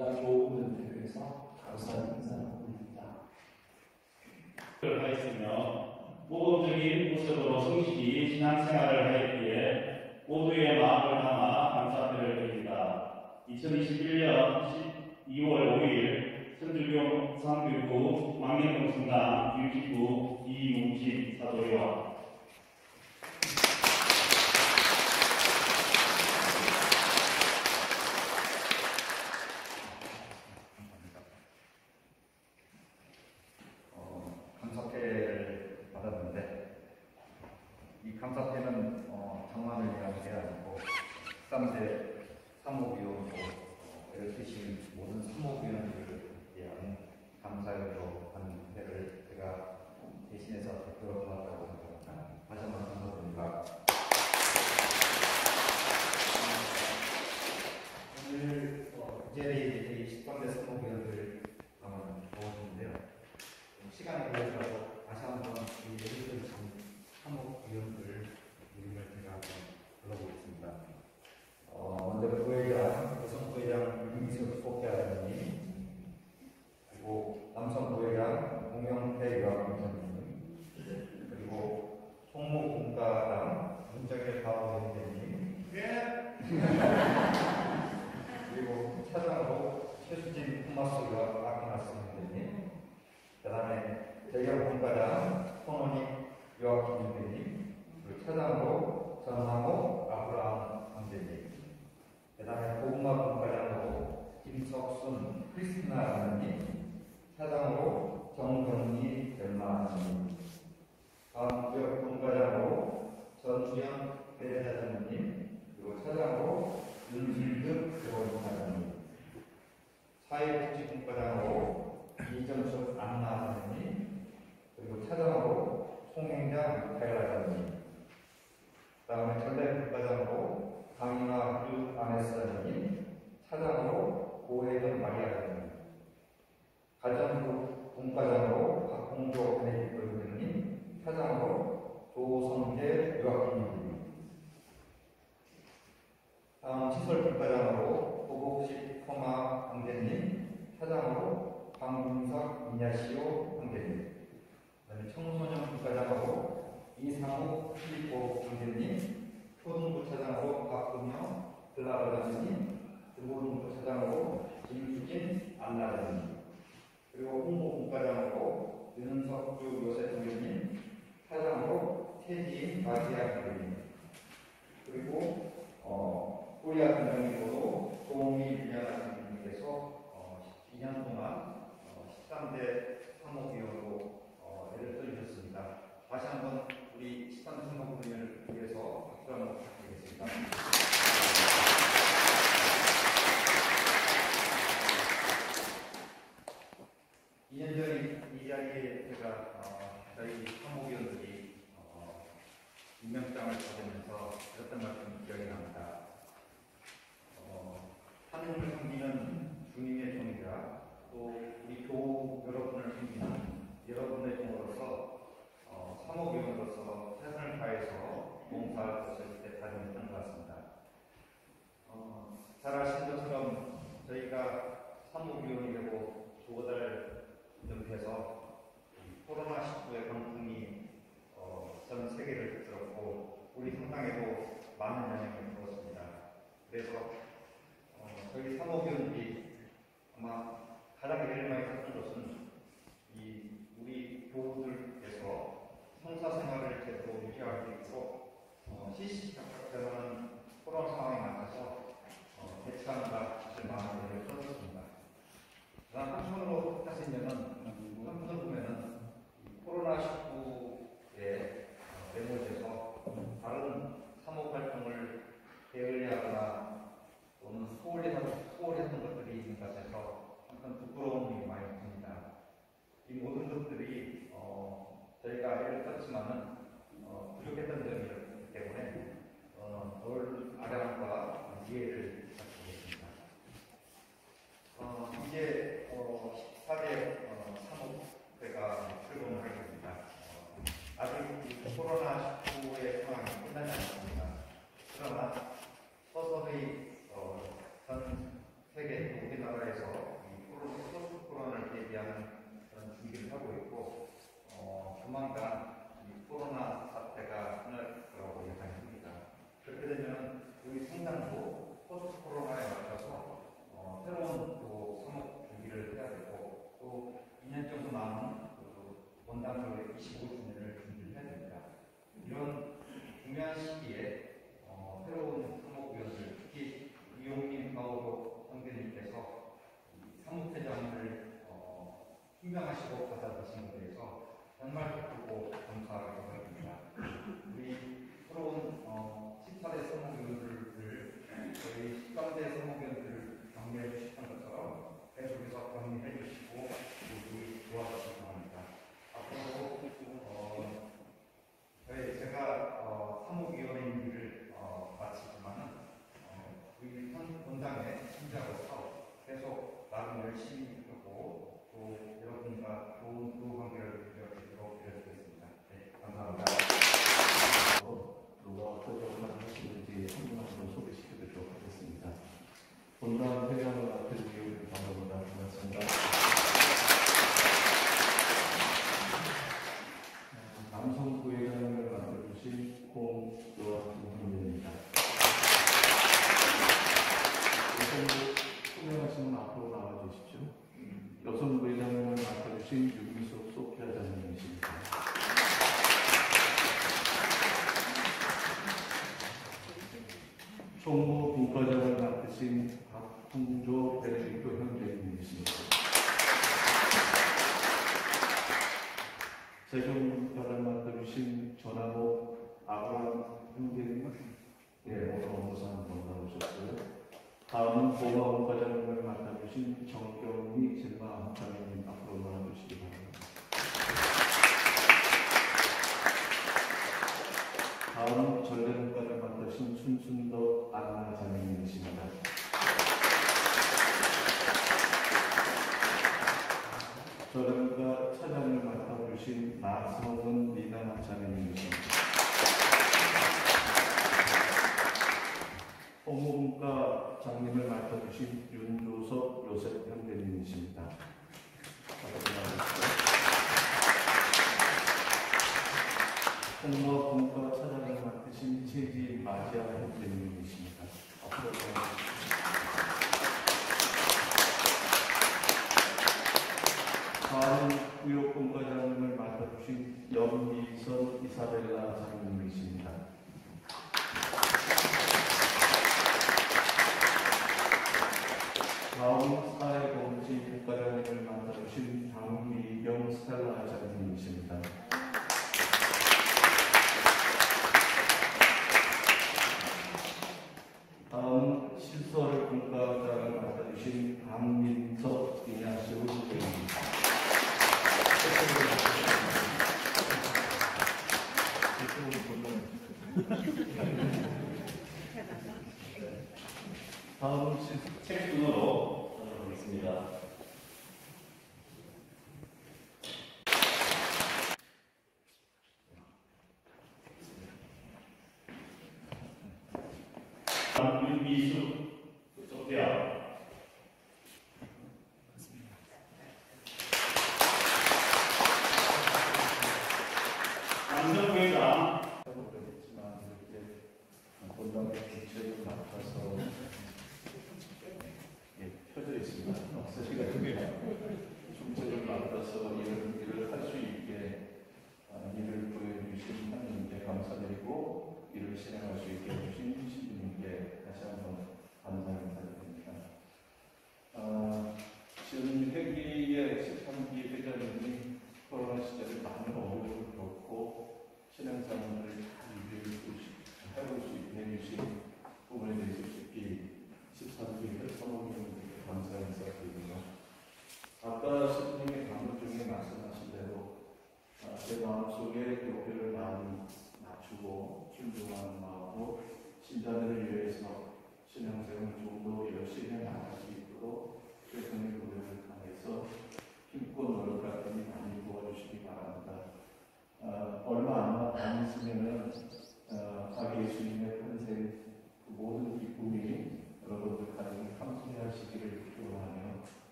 보다 좋은 대회에서 감사의 인사를 올립니다. 하였으며 모범적인 모습으로 성실히 신앙생활을 하였기에 모두의 마음을 담아 감사패를 드립니다. 2021년 2월 5일 선주교 성교구 망명동성당 유지부 이웅식 사도요. 감사패를 받았는데 이 감사패는 장만을 위한 게 아니고 13대 사목위원으로 애를 쓰신 모든 사목위원들을 위한 감사의로 하는 패를 제가 대신해서 대표로 받았다고 생각합니다. 다시 한번 감사드립니다. 오늘 이제 저희 13대 사목위원들 모았는데요. 시간이 걸려서 다시 한번 이 예를 들으신 사목위원들 이름을 제가 한번 불러보겠습니다. 먼저 부회장, 여성 부회장 윤기석 소피아님, 그리고 남성 부회장 홍영태 요학원장님, 그리고 총무공과장 문정일 바오현재님, 그리고 차장으로 최수진 토마스 요학 아키나스 선생님, 그 다음에 대경공과장 손원익 요학김 선생님, 그리고 차장으로 전상호 아브라함 선생님, 그 다음에 고구마공과장으로 김석순 크리스티나 선생님, 차장으로 정경리 델마 선생님, 다음 지역공과장으로 전주영 배대자 선생님, 그리고 차장으로 윤실득 대원사장님, 사회복지공과장으로 이정숙 안나 선생님, 그리고 차장으로 송행장 백라장님, 그 다음에 전대국과장으로 강인화 유 아네스 선생님, 차장으로 고혜정 마리아장님, 가정부 공과장으로 박홍조 베네딕토 선생님, 차장으로 조성재 유학김님, 다음 시설국과장으로 도복식 토마 황대님, 차장으로 강문석 이냐시오 황대님, 그다음에 청소년 국과장으로 이상욱 필리포 황대님, 초등부 차장으로 박근영 글라바장님, 중고등부 차장으로 김수진 안나장님, 그리고 홍보국과장으로 윤석주 요셉 선생님, 차장으로 태진 마지아 선생님, 그리고 코리아 선생님으로 조홍희 유냐나 선생님께서 12년 동안 13대 사목위원으로 애를 써주셨습니다. 다시 한번 우리 13대 사목위원을 위해서 박수 한번 부탁드리겠습니다. 2년 전 이 자리에 제가 저희 사목위원들이 임명장을 받으면서 드렸던 말씀이 기억이 납니다. 하늘을 섬기는 주님의 종이라 또 우리 교우 여러분을 섬기는 여러분의 종으로서 사목위원으로서 최선을 다해서 봉사할 것을 다짐했던 것 같습니다. 잘 아시는 것처럼 저희가 사목위원이 되고 두어 달 좀 돼서 코로나19의 광풍이 전 세계를 들었고 우리 성당에도 많은 영향을 주었습니다. 그래서 저희 사목위원들이 아마 가장 제일 많이 했던 것은 우리 교우들께서 성사생활을 제대로 유지할 수 있도록 시시각각되는 코로나 상황에 맞춰서 대처한다 사실 많은 일을 써줬습니다. 그다음 한편으로 따지면은 한편으로 보면은 코로나19에 매몰돼서 다른 사목 활동을 게을리하거나 또는 소홀했던 것들이 있는 것 같아서 한편 부끄러움이 많이 듭니다. 이 모든 것들이 저희가 애를 썼지만은 부족했던 점이었기 때문에 늘 아량과 이해를 부탁드리겠습니다. 이제 14대 사목회가 출범을 하게 됩니다. 아직 코로나19의 상황이 끝나지 않았습니다. 그러나 서서히 전 세계 우리나라에서 생산도 포스트 코로나에 맞춰서 새로운 또 사목 준비를 해야 되고 또 2년 정도 남은 원당 설립 25주년을 준비해야 됩니다. 이런 중요한 시기에 새로운 사목위원들, 특히 이용민 파워로 선배님께서 사무회장을 임명하시고 받아주신 것에 대해서 정말 기쁘고 감사하게 생각합니다. 우리 새로운 18대 사목위원들을 저희 13대 사목위원들을 격려해 주셨던 것처럼 계속해서 격려해 주시고 우리 도와주시기 바랍니다. 앞으로 제가 사목위원회 일을 마치지만은 우리 본당의 신자로서 계속 나름 열심히 하고 또 여러분과 좋은 관계를 이어지도록 드리겠습니다. 네, 감사합니다. 누가 어떤 역할을 하시는지 한 분 한 분 소개시켜드리도록 하겠습니다. 본당 회장을 맡아주시기 바랍니다. 고맙습니다. 남성 부회장을 맡아주신 홍요한입니다. 소개하시면 앞으로 나와주십시오. 여성 부회장을 맡아주신 윤미숙 소피아장님이십니다. 총무 분과장을 맡으신 박홍조 대주교 형제님이십니다. 재경분과를 맡아주신 전하복 아브라함 형제님, 오늘 업무상 건강하셨고요. 다음은 보마원과장을 맡아주신 정경희 진마 장님 앞으로 나와주시기 바랍니다. 다음은 전례문과를 맡으신 순순덕 안나 장님이십니다. 전례문과 차장을 맡아주신 나성은 미나 장님이십니다. 홍문과 장님을 맡아주신 윤조석 요셉 형제님이십니다. 홍모분과 차장을 맡으신 최지 마지아 형제님이십니다. 앞으로 다음 구역분과장님을 맡아주신 염미선 이사벨라 장님이십니다. 다음 사회공지 국가장님을 맡아주신 장미경 스텔라 장님이십니다. 다음 시설 국가장을 맡아주신 강민석 이냐시오 선생님입니다. 다음 책 순으로 하겠습니다. 윤미숙 소피아